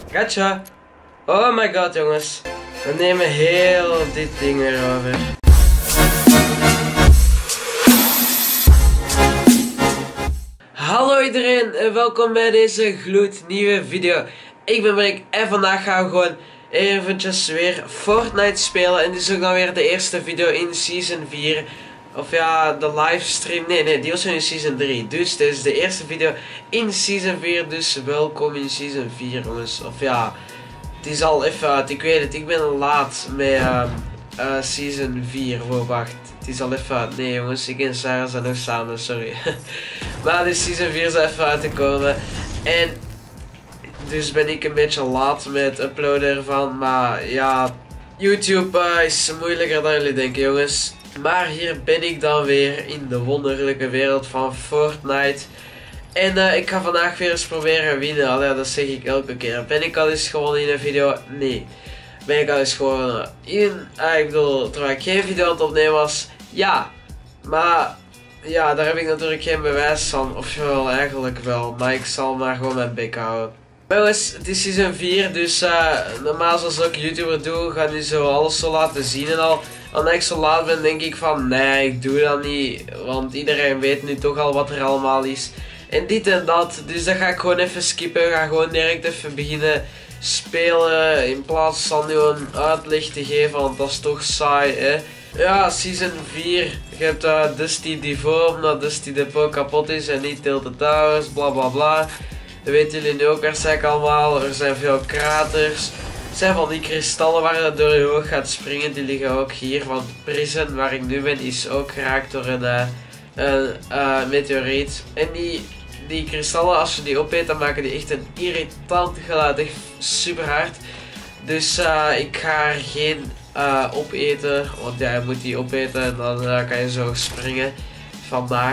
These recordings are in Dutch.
Gacha. Oh my god, jongens. We nemen heel dit ding weer over. Hallo iedereen en welkom bij deze gloednieuwe video. Ik ben Brik en vandaag gaan we gewoon eventjes weer Fortnite spelen. En dit is ook dan weer de eerste video in Season 4. Of ja, de livestream. Nee, die was in Season 3. Dus dit is de eerste video in Season 4. Dus welkom in Season 4, jongens. Of ja, het is al even uit. Ik weet het, ik ben laat met Season 4. Wow, wacht. Het is al even uit. Nee, jongens, ik en Sarah zijn nog samen, sorry. Maar de Season 4 is even uit te komen. En dus ben ik een beetje laat met het uploaden ervan. Maar ja, YouTube is moeilijker dan jullie denken, jongens. Maar hier ben ik dan weer in de wonderlijke wereld van Fortnite. En ik ga vandaag weer eens proberen winnen. Allee, dat zeg ik elke keer. Ben ik al eens gewonnen in een video? Nee. Ben ik al eens gewonnen in... ik bedoel, terwijl ik geen video aan het opnemen was? Ja. Maar... ja, daar heb ik natuurlijk geen bewijs van. Of wel, eigenlijk wel. Maar ik zal maar gewoon mijn bek houden. Maar jongens, het is Season 4. Dus normaal zoals ik YouTuber doe, ga ik zo alles zo laten zien en al. Als ik zo laat ben, denk ik van nee, ik doe dat niet. Want iedereen weet nu toch al wat er allemaal is. En dit en dat. Dus dat ga ik gewoon even skippen. Ik ga gewoon direct even beginnen spelen. In plaats van nu een uitleg te geven. Want dat is toch saai, hè. Ja, Season 4. Je hebt Dusty Devo, omdat Dusty Depot kapot is en niet Tilted Towers, bla bla bla. Dat weten jullie nu ook waarschijnlijk allemaal. Er zijn veel kraters. Het zijn van die kristallen waar je door je hoog gaat springen. Die liggen ook hier. Want Prison, waar ik nu ben, is ook geraakt door een meteoriet. En die kristallen, als je die opeet, dan maken die echt een irritant geluid. Echt super hard. Dus ik ga er geen opeten. Want ja, je moet die opeten en dan kan je zo springen. Vandaag.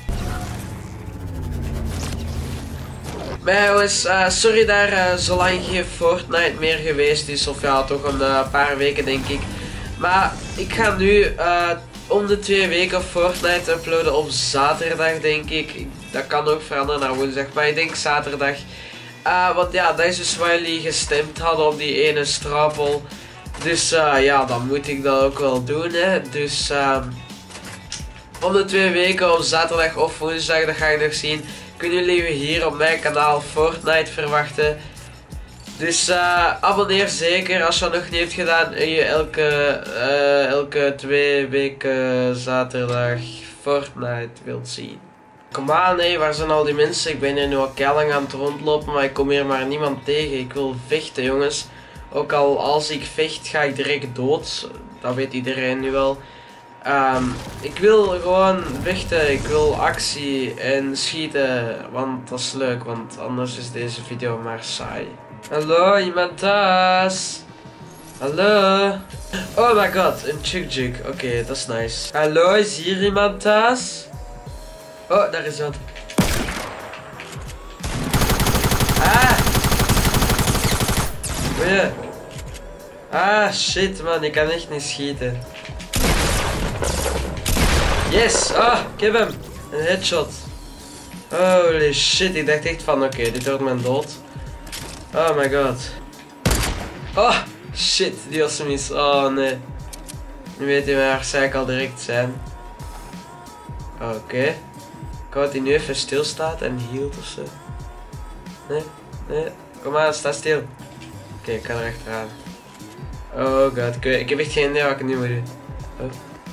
Maar jongens, sorry daar zo lang geen Fortnite meer geweest is. Of ja, toch een paar weken denk ik. Maar ik ga nu om de 2 weken Fortnite uploaden op zaterdag denk ik. Dat kan ook veranderen naar woensdag, maar ik denk zaterdag. Want ja, dat is dus waar jullie gestemd hadden op die ene strapel. Dus ja, dan moet ik dat ook wel doen, hè. Dus om de 2 weken op zaterdag of woensdag, dat ga ik nog zien. Kunnen jullie hier op mijn kanaal Fortnite verwachten. Dus abonneer zeker als je dat nog niet hebt gedaan. En je elke 2 weken zaterdag Fortnite wilt zien. Kom aan, hé, waar zijn al die mensen? Ik ben hier nu al keilang aan het rondlopen, maar ik kom hier maar niemand tegen. Ik wil vechten, jongens. Ook al als ik vecht, ga ik direct dood. Dat weet iedereen nu wel. Ik wil gewoon vechten, ik wil actie en schieten, want dat is leuk, want anders is deze video maar saai. Hallo, iemand thuis? Hallo? Oh my god, een chick. Oké, dat is nice. Hallo, is hier iemand thuis? Oh, daar is wat. Goeie. Shit man, ik kan echt niet schieten. Yes! Ik heb hem! Een headshot. Holy shit, ik dacht echt van oké, dit wordt mijn dood. Oh my god. Oh, shit, die was mis. Oh nee. Nu weet hij waar zij al direct zijn. Oké. Ik hoop dat hij nu even stilstaat en hield ofzo. Nee. Kom maar, sta stil. Oké, ik ga er achteraan. Oh god, ik heb echt geen idee wat ik nu moet doen. Oh.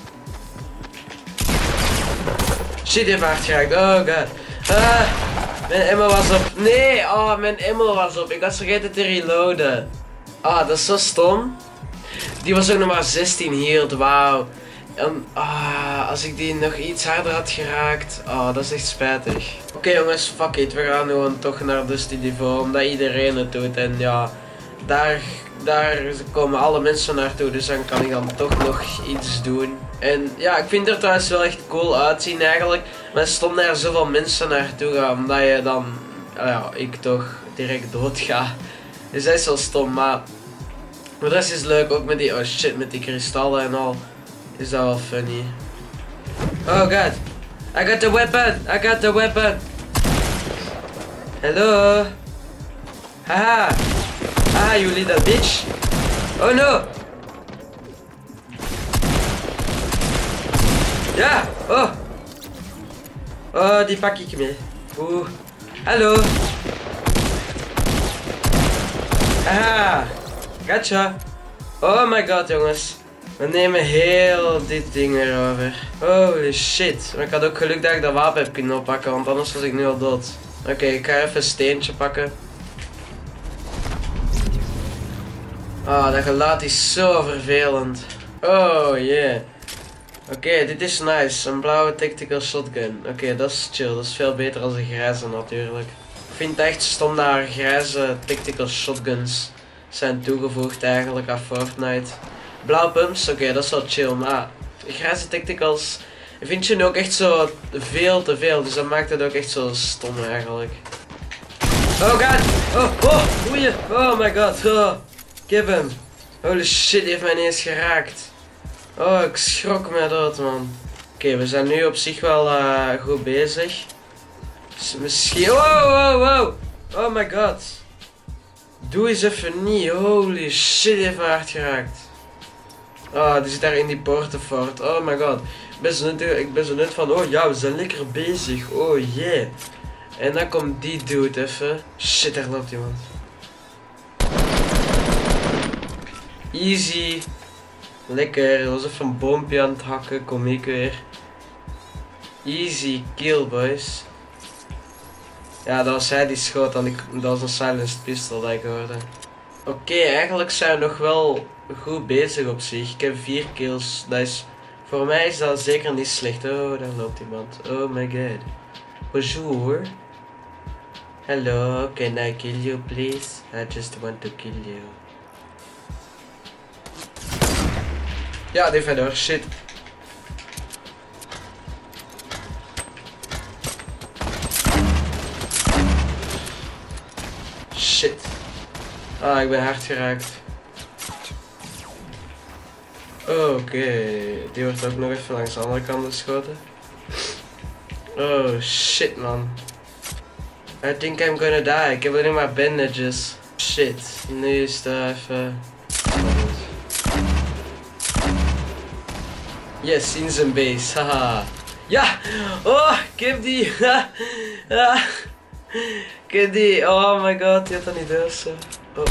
Shit, heeft hard geraakt. Oh god. Mijn ammo was op. Nee, mijn ammo was op. Ik was vergeten te reloaden. Dat is zo stom. Die was ook nog maar 16 healed. Wauw. En als ik die nog iets harder had geraakt. Dat is echt spijtig. Oké, jongens, fuck it. We gaan gewoon toch naar Dusty Devo. Omdat iedereen het doet. En ja, daar komen alle mensen naartoe, dus dan kan ik dan toch nog iets doen. En ja, ik vind er trouwens wel echt cool uitzien eigenlijk. Maar stom daar zoveel mensen naartoe gaan, omdat je dan, ja, ik toch direct dood ga. Dus dat is wel stom, maar de rest is leuk, ook met die, oh shit, met die kristallen en al. Is dat wel funny. Oh god, I got the weapon! Hello! Haha! Ah, you little bitch. Oh no. Ja, oh. Oh, die pak ik mee. Oeh. Hallo. Aha. Gotcha. Oh my god, jongens. We nemen heel dit ding weer over. Holy shit. Maar ik had ook geluk dat ik dat wapen heb kunnen oppakken, want anders was ik nu al dood. Oké, ik ga even een steentje pakken. Ah, dat geluid is zo vervelend. Oh yeah. Oké, dit is nice. Een blauwe tactical shotgun. Oké, dat is chill. Dat is veel beter dan een grijze natuurlijk. Ik vind het echt stom dat er grijze tactical shotguns zijn toegevoegd eigenlijk aan Fortnite. Blauwe pumps, oké, dat is wel chill. Maar grijze tacticals vind je nu ook echt zo veel te veel. Dus dat maakt het ook echt zo stom eigenlijk. Oh god! Oh, oei! Oh my god! Oh, ik heb hem! Holy shit, die heeft mij ineens geraakt. Oh, ik schrok me dood, man. Oké, we zijn nu op zich wel goed bezig. Dus misschien... Wow! Oh my god. Doe eens even niet. Holy shit, die heeft me hard geraakt. Oh, die zit daar in die poortenfort. Oh my god. Ik ben zo net van, oh ja, we zijn lekker bezig. Oh yeah. En dan komt die dude even. Shit, daar loopt iemand. Easy. Lekker, er was even een boompje aan het hakken, kom ik weer. Easy kill, boys. Ja, dat was hij die schoot en dat was een silenced pistol dat ik hoorde. Oké, eigenlijk zijn we nog wel goed bezig op zich. Ik heb 4 kills. Dat is, voor mij is dat zeker niet slecht. Oh, daar loopt iemand. Oh my god. Bonjour. Hello, can I kill you please? I just want to kill you. Ja, die verder. Shit. Shit. Ah, ik ben hard geraakt. Oké, die wordt ook nog even langs de andere kant geschoten. Oh shit, man. I think I'm gonna die. Ik heb alleen maar bandages. Shit, nu is dat even... Yes, in zijn base, haha. Ja! Oh, ik heb die! Ik heb die! Oh my god, die had dat niet dus. Oh,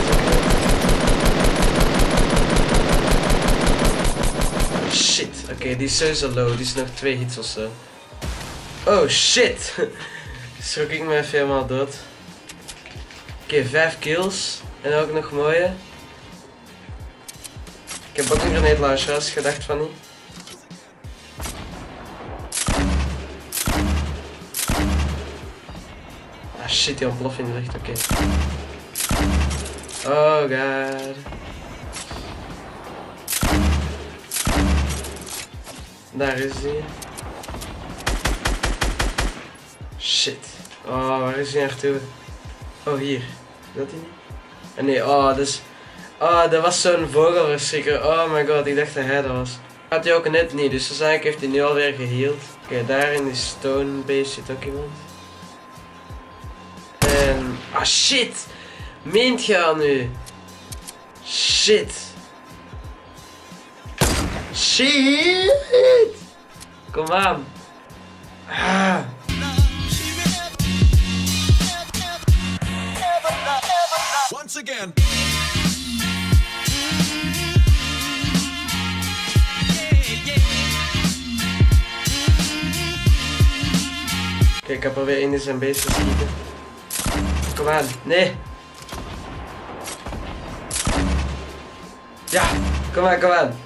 shit, oké, die is sowieso low. Die is nog 2 hits of zo. Oh shit! Schrok ik me even helemaal dood. Oké, 5 kills. En ook nog mooie. Ik heb ook een grenade launcher, als je dacht van niet. Ah shit, die ontploft in de lucht, oké. Oh god. Daar is hij. Shit. Oh, waar is hij naartoe? Oh, hier. Is dat hij niet? Ah, nee, oh, dus... Oh, dat was zo'n vogelverschrikker. Oh my god, ik dacht dat hij dat was. Had hij ook net niet, dus waarschijnlijk heeft hij nu alweer geheeld. Oké, daar in die stone base zit ook iemand. En... Ah, shit! Meent je al nu? Shit! Shit! Kom aan! Ah! Once again. Kijk, ik heb alweer in zijn base geschieten. Kom aan, nee! Ja, kom aan!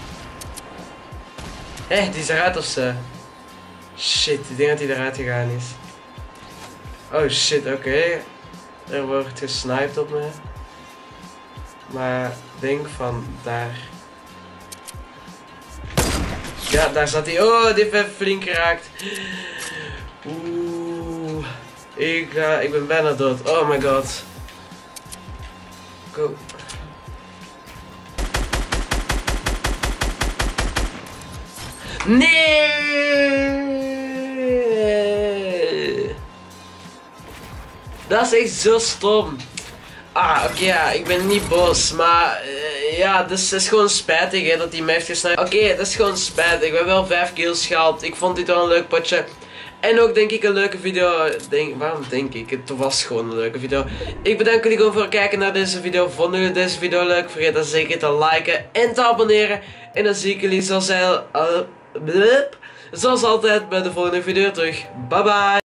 Hé, die is eruit of zo. Shit, ik denk dat hij eruit gegaan is. Oh shit, oké. Er wordt gesniped op me. Maar denk van daar. Ja, daar zat hij. Oh, die heeft flink geraakt. Oeh. Ik ben bijna dood. Oh my god. Go. Nee! Dat is echt zo stom. Oké, ja, ik ben niet boos, maar ja, dus het is gewoon spijtig hè, dat hij mij heeft gesniped. Oké, dat is gewoon spijtig. We hebben wel 5 kills gehaald. Ik vond dit wel een leuk potje. En ook denk ik een leuke video. Waarom denk ik? Het was gewoon een leuke video. Ik bedank jullie gewoon voor het kijken naar deze video. Vonden jullie deze video leuk? Vergeet dan zeker te liken en te abonneren. En dan zie ik jullie zoals altijd bij de volgende video terug. Bye bye!